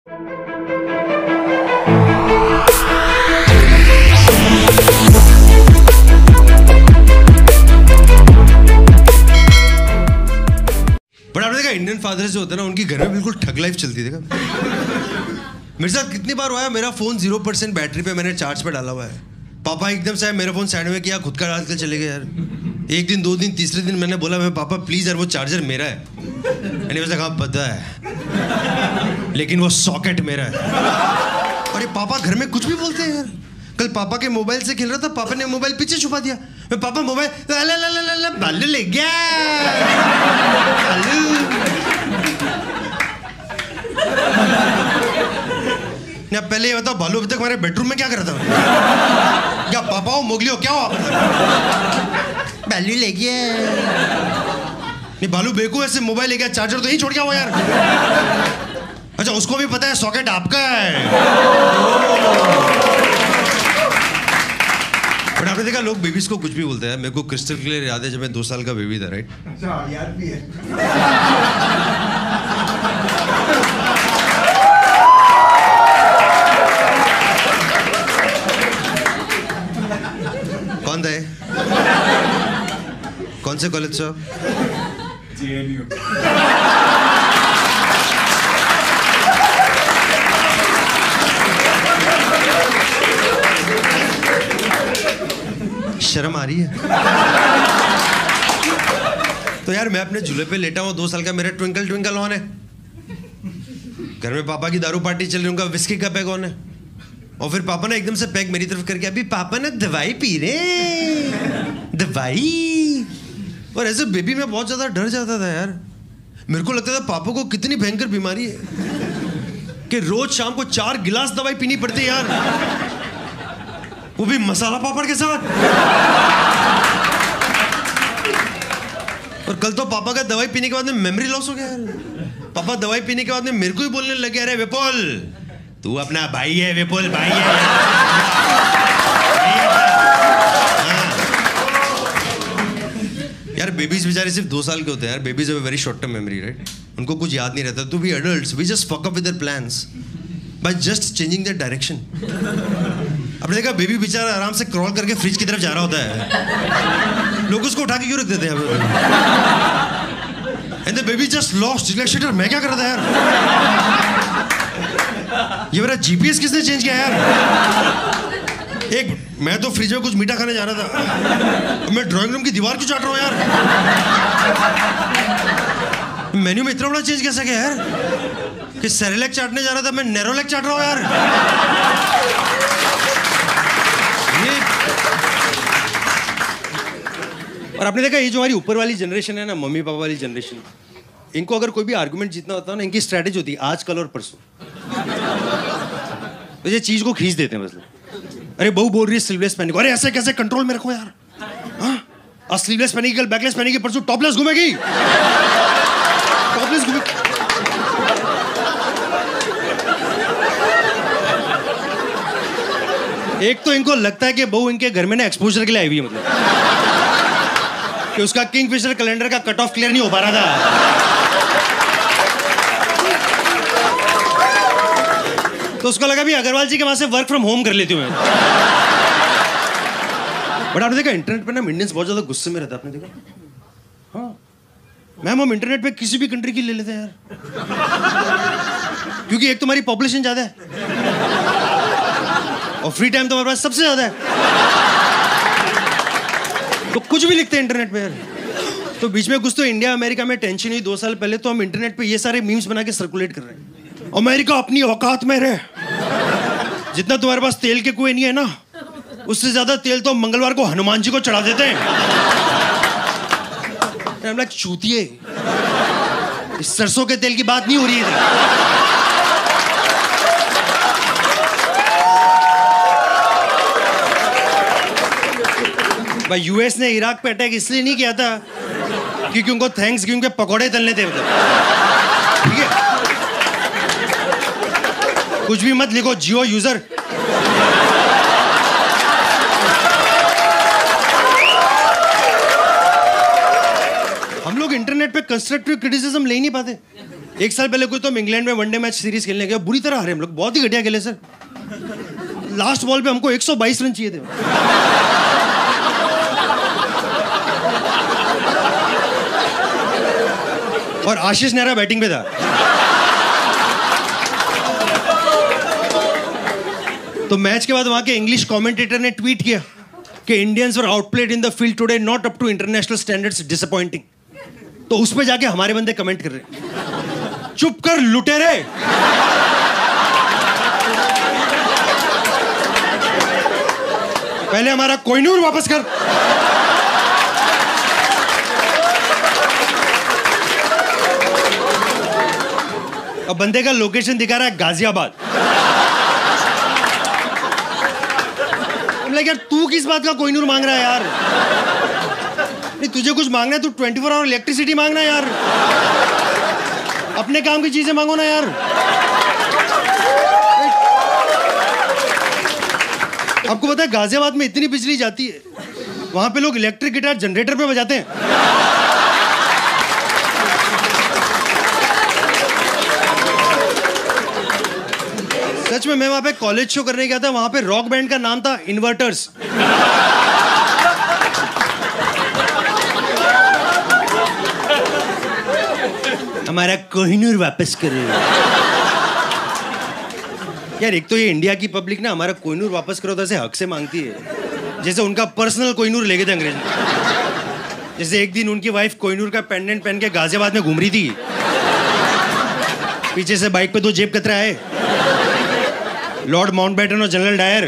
But आपने देखा Indian fathers जो होते हैं ना, उनकी घर में बिल्कुल ठग लाइफ चलती है। देखा मेरे साथ कितनी बार हुआ है, मेरा फोन 0% बैटरी पे मैंने चार्ज पे डाला हुआ है, पापा एकदम से मेरा फोन साइड में किया, खुद का डाल के चले गए यार। एक दिन, 2 दिन, तीसरे दिन मैंने बोला, मैं पापा प्लीज यार वो चार्जर मेरा है। मैंने वैसे कहा पता है, लेकिन वो सॉकेट मेरा है। और ये पापा घर में कुछ भी बोलते हैं यार। कल पापा के मोबाइल से खेल रहा था, पापा ने मोबाइल पीछे छुपा दिया। मैं पापा मोबाइल बालू ले गया ना। पहले ये बताओ, भालू अभी तक हमारे बेडरूम में क्या कर रहा था? क्या पापा हो, मोगली हो, क्या हो आप? बालू ले गया। नहीं, भालू बेकू ऐसे मोबाइल ले गया, चार्जर तो यहीं छोड़ गया वो यार। अच्छा, उसको भी पता है सॉकेट आपका है। बट आपने देखा लोग बेबीज को कुछ भी बोलते हैं। मेरे को क्रिस्टल क्लियर याद है जब मैं 2 साल का बेबी था, राइट? अच्छा, याद भी है। कौन था ये? कौन से कॉलेज से? JNU। शर्म आ रही है? तो यार मैं अपने झूले पे लेटा हूँ 2 साल का, मेरा ट्विंकल ट्विंकल ऑन है। घर में पापा की दारू पार्टी चल रही, उनका विस्की का पैग ऑन है। और फिर पापा ने एकदम से पैग मेरी तरफ करके, अभी पापा ने दवाई पी रहे, दवाई। और ऐसे बेबी में बहुत ज्यादा डर जाता था यार। मेरे को लगता था पापा को कितनी भयंकर बीमारी है कि रोज शाम को 4 गिलास दवाई पीनी पड़ती है यार, वो भी मसाला पापड़ के साथ। और कल तो पापा का दवाई पीने के बाद में मेमोरी लॉस हो गया यार। पापा दवाई पीने के बाद में मेरे को ही बोलने लगे, अरे विपुल तू अपना भाई है, विपुल भाई है। यार बेबीज बेचारे सिर्फ 2 साल के होते हैं यार। Babies have a very short term memory, right? उनको कुछ याद नहीं रहता। तो we adults we just fuck up with their plans by just changing their direction. आपने देखा बेबी बेचारा आराम से क्रॉल करके फ्रिज की तरफ जा रहा होता है, लोग उसको उठा के क्यों रख देते हैं? And the baby just lost. मैं क्या कर रहा था यार? ये मेरा जीपीएस किसने चेंज किया यार? मैं तो फ्रिज में कुछ मीठा खाने जा रहा था, मैं ड्राइंग रूम की दीवार क्यों चाट रहा हूँ यार? मेन्यू में इतना बड़ा चेंज कैसे गया यार कि सेरेलैक चाटने जा रहा था, मैं नेरोलैक चाट रहा हूँ यार। और आपने देखा ये जो हमारी ऊपर वाली जनरेशन है ना, मम्मी पापा वाली जनरेशन, इनको अगर कोई भी आर्गुमेंट जीतना होता है ना, इनकी स्ट्रैटेजी होती है आज, कल और परसों। तो ये चीज को खींच देते हैं बस। अरे बहू बोल रही है स्लीवलेस पहने को, अरे ऐसे कैसे कंट्रोल में रखो यार। हाँ, आज स्लीवलेस पहनेगी, कल बैकलेस पहनेगी, परसों टॉपलेस घूमेगी। टॉपलेस घूमेगी। एक तो इनको लगता है कि बहू इनके घर में ना एक्सपोजर के लिए आई हुई है, मतलब कि उसका किंगफिशर कैलेंडर का कट ऑफ क्लियर नहीं हो पा रहा था। तो उसको लगा भी अग्रवाल जी के वहां से वर्क फ्रॉम होम कर लेती हूँ मैं। बट आपने देखा इंटरनेट पे ना इंडियंस बहुत ज्यादा गुस्से में रहता है। आपने देखा? हाँ मैम, हम इंटरनेट पे किसी भी कंट्री की ले लेते हैं यार, क्योंकि एक तुम्हारी पॉपुलेशन ज्यादा है और फ्री टाइम तो हमारे पास सबसे ज्यादा है, तो कुछ भी लिखते हैं इंटरनेट पे यार। तो बीच में कुछ तो इंडिया अमेरिका में टेंशन हुई 2 साल पहले, तो हम इंटरनेट पे ये सारे मीम्स बना के सर्कुलेट कर रहे हैं। अमेरिका अपनी औकात में रहे, जितना तुम्हारे पास तेल के कुएं नहीं है ना, उससे ज्यादा तेल तो मंगलवार को हनुमान जी को चढ़ा देते हैं। हम लाइक चूतिए, इस सरसों के तेल की बात नहीं हो रही है। भाई यूएस ने इराक पे अटैक इसलिए नहीं किया था क्योंकि उनको थैंक्स गिविंग के पकौड़े तलने थे, मतलब ठीक है। कुछ भी मत लिखो जियो यूजर। हम लोग इंटरनेट पे कंस्ट्रक्टिव क्रिटिसिज्म ले नहीं पाते। 1 साल पहले कुछ तो हम इंग्लैंड में वनडे मैच सीरीज खेलने गए, बुरी तरह हारे हम लोग, बहुत ही घटिया खेले सर। लास्ट बॉल पे हमको 122 रन चाहिए थे। और आशीष नेहरा बैटिंग पे था। तो मैच के बाद वहां के इंग्लिश कमेंटेटर ने ट्वीट किया कि Indians were outplayed in the field today, not up to international standards, disappointing. तो उस पे जाके हमारे बंदे कमेंट कर रहे, चुप कर लुटेरे। पहले हमारा कोहिनूर वापस कर। अब बंदे का लोकेशन दिखा रहा है गाजियाबाद। यार तू किस बात का कोहिनूर मांग रहा है यार? नहीं तुझे कुछ मांगना है, तू 24 आवर इलेक्ट्रिसिटी मांगना है यार। अपने काम की चीजें मांगो ना यार। आपको पता है गाजियाबाद में इतनी बिजली जाती है, वहां पे लोग इलेक्ट्रिक गिटार जनरेटर पे बजाते हैं। सच में मैं वहां पे कॉलेज शो करने गया था, वहां पे रॉक बैंड का नाम था इन्वर्टर्स। हमारा कोहिनूर वापस करो यार। एक तो ये इंडिया की पब्लिक ना हमारा कोहिनूर वापस करो तो ऐसे हक से मांगती है, जैसे उनका पर्सनल कोहिनूर ले गए थे अंग्रेज। जैसे एक दिन उनकी वाइफ कोहिनूर का पेंडेंट पहन के गाजियाबाद में घूम रही थी, पीछे से बाइक पे 2 जेब कतरा है, लॉर्ड माउंटबेटन और जनरल डायर।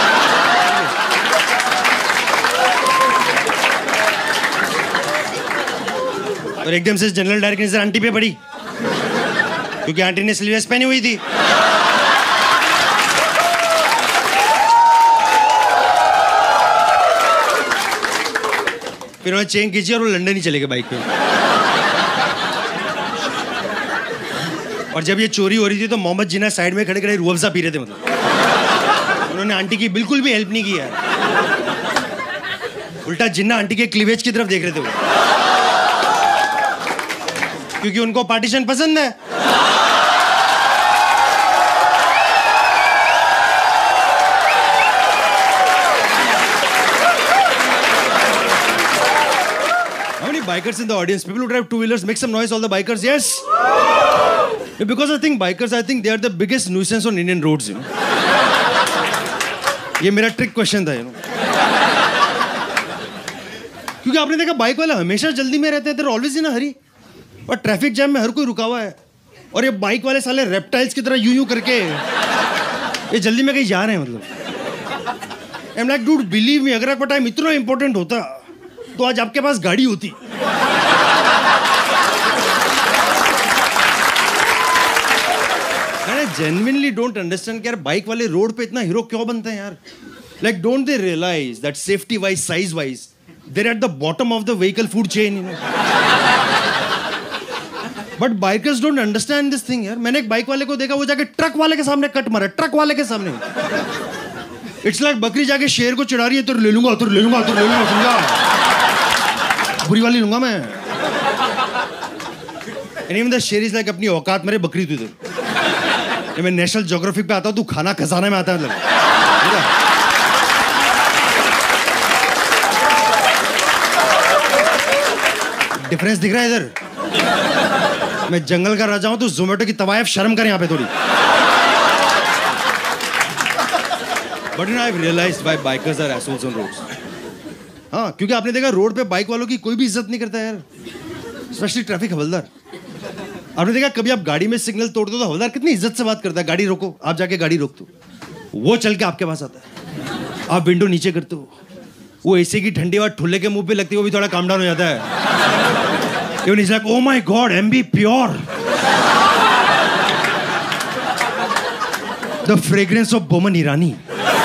और एकदम से जनरल डायर की नजर आंटी पे पड़ी, क्योंकि आंटी ने स्लीवलेस पहनी हुई थी। फिर उन्होंने चेन खींची और वो लंदन ही चले गए बाइक पे। और जब ये चोरी हो रही थी तो मोहम्मद जिन्ना साइड में खड़े खड़े रूह अफ़ज़ा पी रहे थे। मतलब उन्होंने आंटी की बिल्कुल भी हेल्प नहीं की है, उल्टा जिन्ना आंटी के क्लीवेज की तरफ देख रहे थे वो, क्योंकि उनको पार्टीशन पसंद है। How many bikers in the audience? People who drive 2-wheelers, make some noise. All the bikers, yes. Because I think bikers, I think they are the biggest nuisance on Indian roads. You know. ये मेरा trick question था, you know. क्योंकि आपने देखा bike वाले हमेशा जल्दी में रहते हैं, they're always in a hurry. और ट्रैफिक जैम में हर कोई रुका हुआ है, और ये बाइक वाले साले रेप्टाइल्स की तरह यूं करके ये जल्दी में कहीं जा रहे हैं। मतलब I'm like, dude, believe me, अगर आपका टाइम इतना इंपॉर्टेंट होता तो आज आपके पास गाड़ी होती। मैंने जेन्युइनली डोंट अंडरस्टैंड कि यार बाइक वाले रोड पे इतना हीरो क्यों बनते हैं यार। Like don't they realise that safety wise, size wise, they're at the bottom of the vehicle food chain, you know. But bikers don't understand this thing यार। मैंने एक बाइक वाले को देखा, वो जाके ट्रक वाले के सामने कट मारा, ट्रक वाले के सामने। इट्स लाइक बकरी जाके शेर को चिढ़ा रही है, तो ले लूंगा, तो ले लूंगा, तो ले लूंगा, समझा? बुरी वाली लूंगा मैं। And even the शेर इज लाइक अपनी औकात मेरे, बकरी तू इधर। मैं नेशनल ज्योग्राफिक पे आता हूँ, तू खाना खजाना में आता है। मतलब डिफरेंस दिख रहा है इधर? मैं जंगल का राजा हूं, तू जोमेटो की तवायफ, शर्म कर यहाँ पे थोड़ी। But you know, I've realized why bikers are assholes on roads. हाँ, क्योंकि आपने देखा रोड पे बाइक वालों की कोई भी इज्जत नहीं करता यार, स्पेशली ट्रैफिक हवलदार। आपने देखा कभी आप गाड़ी में सिग्नल तोड़ दो तो हवलदार कितनी इज्जत से बात करता है, गाड़ी रोको, आप जाके गाड़ी रोक दो, वो चल के आपके पास आता है, आप विंडो नीचे करते हो, वो एसी की ठंडी हवा ठुल्ले के मुंह पे लगती है, वो भी थोड़ा काम डाउन हो जाता है। Even he's like, oh my God, MB pure. The fragrance of Boman Irani.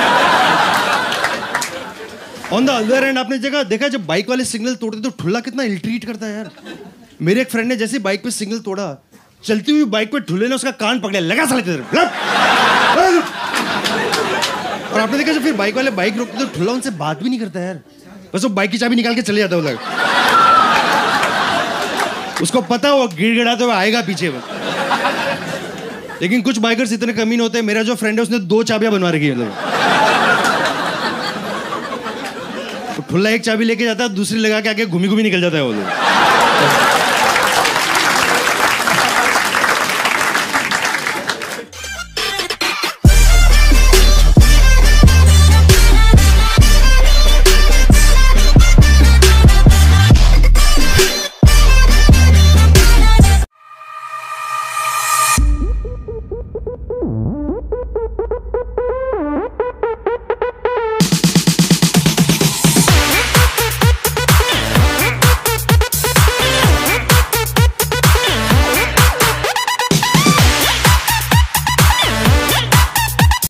On the other hand, आपने देखा जब बाइक वाले सिग्नल तोड़ते तो ठुल्ला कितना इल ट्रीट करता है यार। मेरे एक फ्रेंड ने जैसे बाइक पे सिग्नल तोड़ा, चलती हुई बाइक पे ठुल्ले ने उसका कान पकड़ा, लगा साले तेरे। और आपने देखा जब फिर बाइक वाले बाइक रोकते तो ठुल्ला उनसे बात भी नहीं करता यार, बस वो बाइक की चाबी निकाल के चले जाता है। उसको पता वो गिड़गिड़ाते हुए आएगा पीछे में। लेकिन कुछ बाइकर्स इतने कमीन होते हैं, मेरा जो फ्रेंड है उसने 2 चाबियां बनवा रखी है मतलब। तो ठुल्ला एक चाबी लेके जाता है, दूसरी लगा के आके घूमी घूमी निकल जाता है वो लोग।